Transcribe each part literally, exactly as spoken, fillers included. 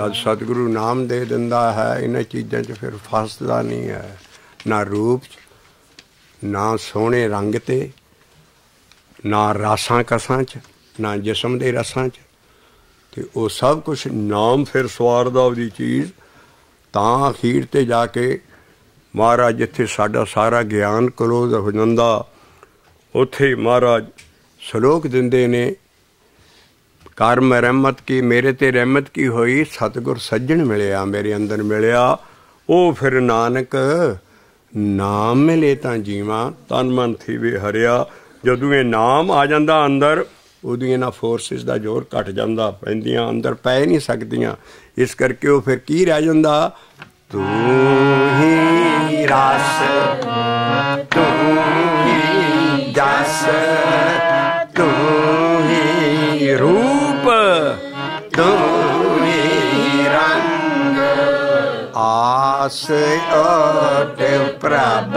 जद सतगुरु नाम दे दिंदा है इन्हां चीज़ां च फिर फसदा नहीं है, ना रूप च ना सोहणे रंग ते ना रासां कसां च ना जिसम दे रसां च, ते वो सब कुछ नाम फिर सवारदा ਉਹਦੀ चीज़। तां अखीर ते जाके महाराज जिथे साडा सारा ज्ञान क्लोज हो जांदा उत्थे महाराज सलोक दिंदे ने, कर मैं रहमत की मेरे ते रहमत की होई, सतगुर सज्जण मिलिया मेरे अंदर मिलिया। वो फिर नानक नाम मिले तां जीवां, तन मन थी वे हरिया। जदों ये नाम आ जांदा अंदर उदों इन्हां फोर्सिस दा जोर घट जांदा, पैंदियां अंदर पै नहीं सकदियां। इस करके वो फिर की रह जांदा, तू ही रस तू ही जस तू ही रूप तू ही रंग, आस ओट प्रभ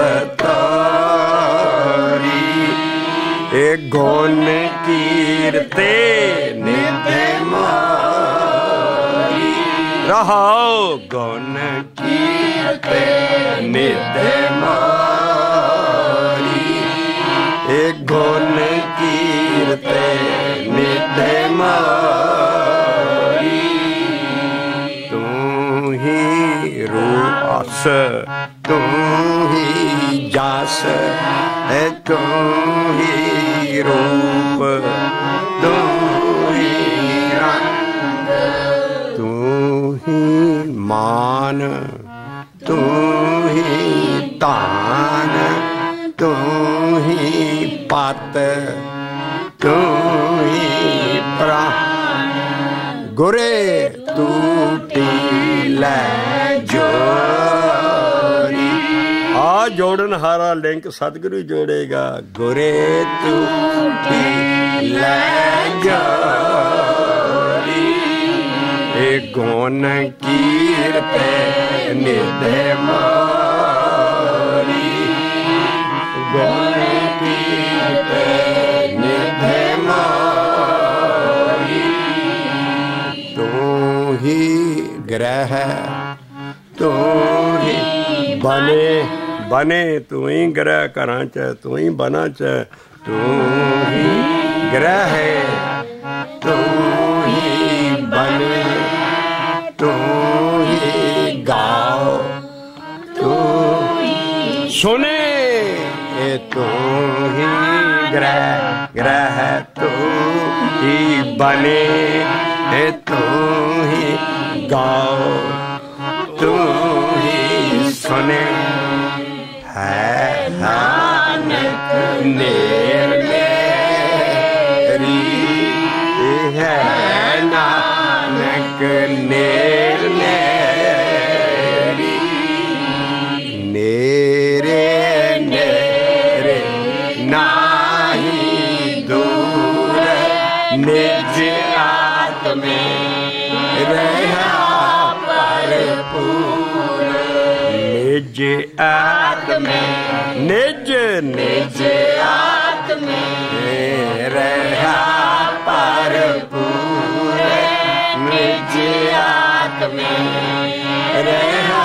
तोरी, एक गुण कीरते निधे मोरी, रहाओ गुण कीरते निधे मोरी, एक गुण कीरते निधे मोरी, तू ही रूस तू ही जस है, तू ही रूप तू ही रंग, तू ही मान तू ही तान, तू ही पत तू ही प्राण, गुरे तू पी लै जोरी। आ जोड़न हारा लिंक सतगुरु जोड़ेगा, गुरे तू पी लै जोरी, एक गुण कीरते निधे मोरी, गुण कीरते निधे मोरी, तू ही ग्रह तू ही बने बने, तू ही ग्रह घरां च तू ही बना च, तू ही ग्रह तू ही बने, तू ही गाओ तू सुने, ए तू ही ग्रह ग्रह तू ही बने, ए तू ही गाओ तू ही सुने, है नानक नेर मेरी, है नानक नेर मेरी, नेरे नेरे नाही दूर, निज आत्मे रहा भरपूर, निज आत्मे निज निज आत्मे रहा भरपूर, निज आत्मे रहा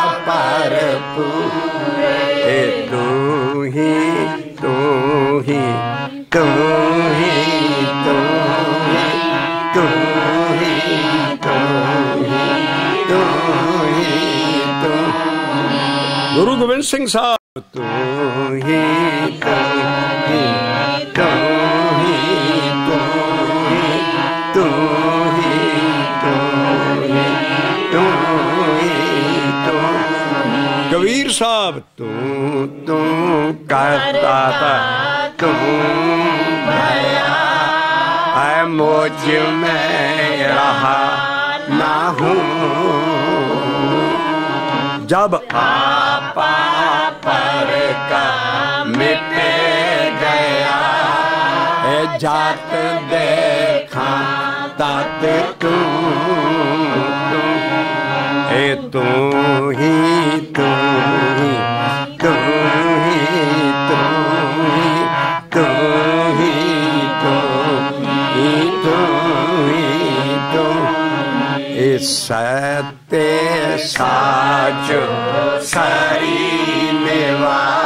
भरपूर, ए तू ही तू ही तू ही तू ही तू ही तू ही तू ही तू। गुरु गोबिंद सिंह साहब, तू ही तू ही तू ही तू ही तू ही तू ही तू ही तू। कबीर साहब, तू तू करता था तू भया, है मुझ में रहा ना हूँ, जब आपा पर का मिट गया, जात देखा तात तू ए तू ही तू ही तू ही तू ही तू ही तू ही तू ही तू ए सत्य साच सरी निवास